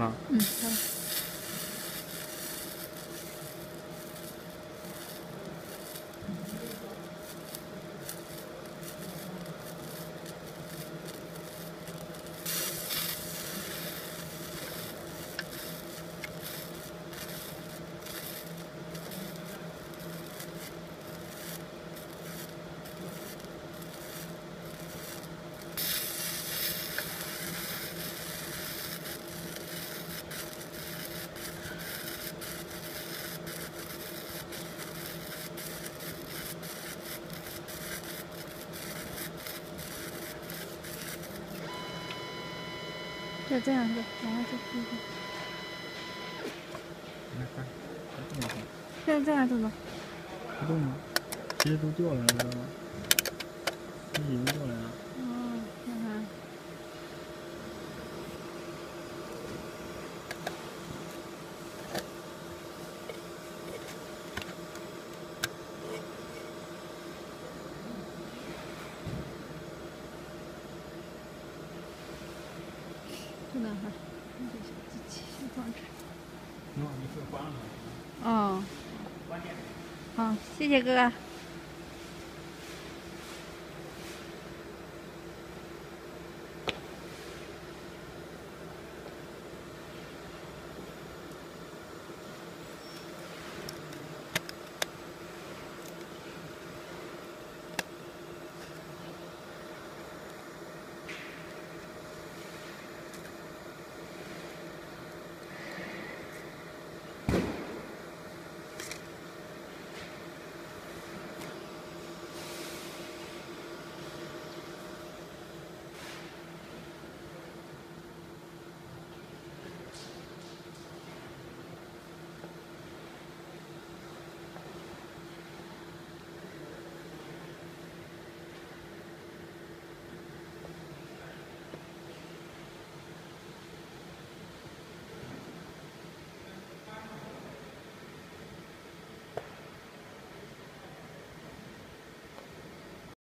哈。 嗯，好了。就这样子，然后就可以。 来看，这么看。 现在这样子吗？ 不动吗？其实都掉了，知道吗？已经掉来了。 哦，看看。就那哈，这小机器先放这。 你是关了吗？ 哦。好，谢谢哥哥。